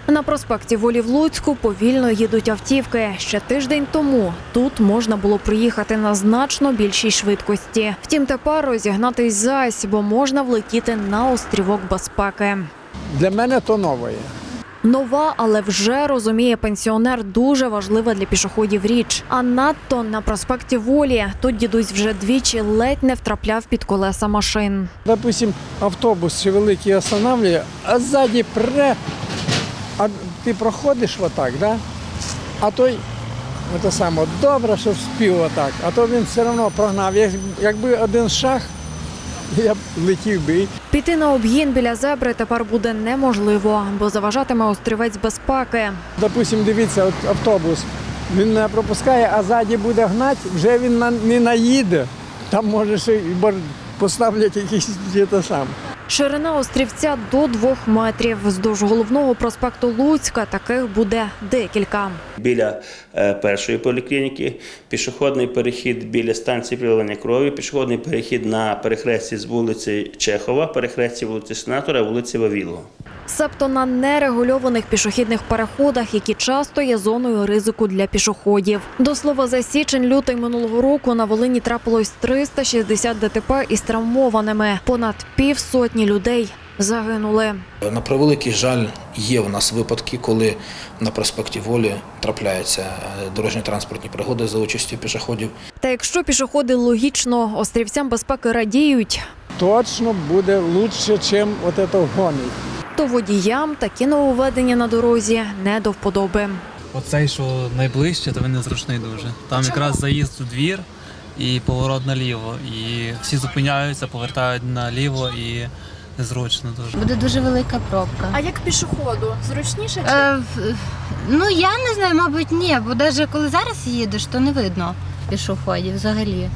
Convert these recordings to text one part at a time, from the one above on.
На проспекті Волі в Луцьку повільно їдуть автівки. Ще тиждень тому тут можна було проїхати на значно більшій швидкості. Втім, тепер розігнатись зась, бо можна влетіти на острівок безпеки. Для мене то нове. Нова, але вже, розуміє пенсіонер, дуже важлива для пішоходів річ. А надто на проспекті Волі. Тут дідусь вже двічі ледь не втрапляв під колеса машин. Допустим, автобус чи великий останавливає, а ззаді пре, а ти проходиш отак, да? А той, це саме, добре, що вспів отак, а то він все одно прогнав. Якби один шаг, я б летів би. Піти на обгін біля зебри тепер буде неможливо, бо заважатиме острівець безпеки. Допустим, дивіться, от автобус, він не пропускає, а ззаді буде гнати, вже він не наїде. Там може ще поставлять якісь те саме. Ширина острівця до 2 метрів. Вздовж головного проспекту Луцька таких буде декілька. Біля першої поліклініки, пішохідний перехід біля станції переливання крові, пішохідний перехід на перехресті з вулиці Чехова, перехресті вулиці Сенатора, вулиці Вавілова. Себто на нерегульованих пішохідних переходах, які часто є зоною ризику для пішоходів. До слова, за січень-лютий минулого року на Волині трапилось 360 ДТП із травмованими. Понад півсотні людей загинули. На превеликий жаль, є у нас випадки, коли на проспекті Волі трапляються дорожньо-транспортні пригоди за участю пішоходів. Та якщо пішоходи логічно острівцям безпеки радіють, Точно буде краще, ніж ось це гони. то водіям такі нововведення на дорозі не до вподоби. Оцей, що найближче, то він незручний дуже. Там якраз заїзд у двір і поворот наліво. І всі зупиняються, повертають наліво і незручно дуже. Буде дуже велика пробка. А як пішоходу? Зручніше чи? Ну я не знаю, мабуть, ні, бо навіть коли зараз їдеш, то не видно пішоходів взагалі.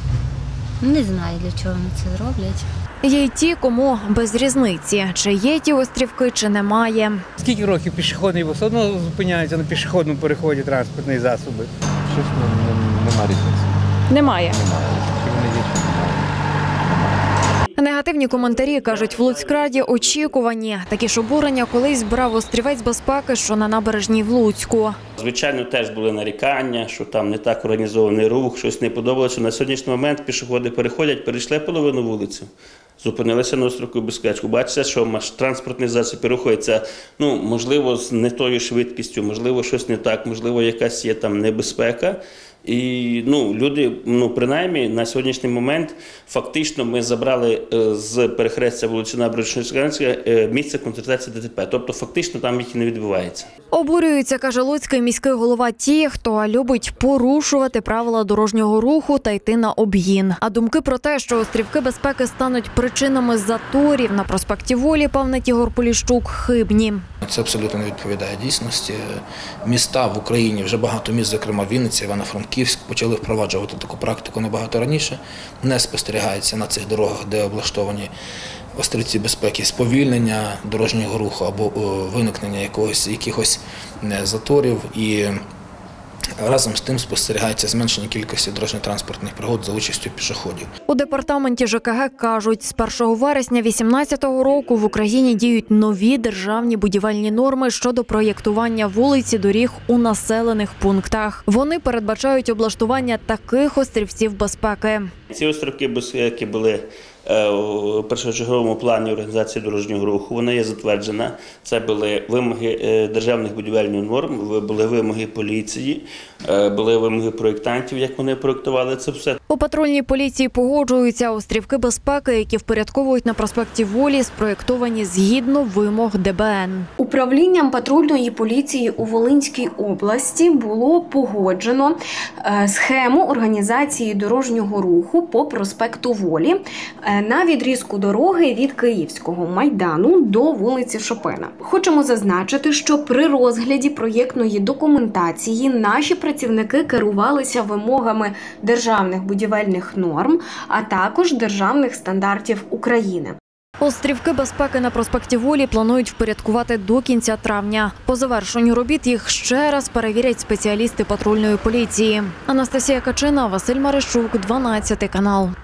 Не знаю, для чого вони це роблять. Є й ті, кому без різниці, чи є ті острівки, чи немає. Скільки років пішохідний, бо все одно зупиняються на пішохідному переході транспортні засоби? Щось немає різниці. Немає. Немає. Негативні коментарі, кажуть, в Луцькраді очікувані. Такі ж обурення колись брав острівець безпеки, що на набережній в Луцьку. Звичайно, теж були нарікання, що там не так організований рух, щось не подобалося. На сьогоднішній момент пішоходи перейшли половину вулицю, зупинилися на островку безпеки. Бачите, що транспортний засіб рухається, можливо, з не тою швидкістю, можливо, щось не так, можливо, якась є там небезпека. І люди, принаймні, на сьогоднішній момент фактично ми забрали з перехрестя вулиці Набережної місце концентрації ДТП. Тобто фактично там їх і не відбувається. Обурюються, каже луцький міський голова, ті, хто любить порушувати правила дорожнього руху та йти на обгін. А думки про те, що острівки безпеки стануть причинами заторів на проспекті Волі, певнить Ігор Поліщук, хибні. Це абсолютно не відповідає дійсності. Міста в Україні, вже багато міст, зокрема Вінниця, Івано-Франківськ, почали впроваджувати таку практику набагато раніше. Не спостерігається на цих дорогах, де облаштовані острівці безпеки, сповільнення дорожнього руху або виникнення якихось заторів. І разом з тим спостерігається зменшення кількості дорожньо-транспортних пригод за участю пішоходів. У департаменті ЖКГ кажуть, з 1 вересня 2018 року в Україні діють нові державні будівельні норми щодо проєктування вулиць і доріг у населених пунктах. Вони передбачають облаштування таких острівців безпеки. Ці островки безпеки були у першочерговому плані організації дорожнього руху. Вона є затверджена. Це були вимоги державних будівельних норм, були вимоги поліції, були вимоги проєктантів, як вони проєктували це все. У патрульній поліції погоджуються, острівки безпеки, які впорядковують на проспекті Волі, спроєктовані згідно вимог ДБН. Управлінням патрульної поліції у Волинській області було погоджено схему організації дорожнього руху по проспекту Волі на відрізку дороги від Київського Майдану до вулиці Шопена. Хочемо зазначити, що при розгляді проєктної документації наші працівники керувалися вимогами державних будівельних норм, а також державних стандартів України. Острівки безпеки на проспекті Волі планують впорядкувати до кінця травня. По завершенню робіт їх ще раз перевірять спеціалісти патрульної поліції. Анастасія Качина, Василь Марищук, 12 канал.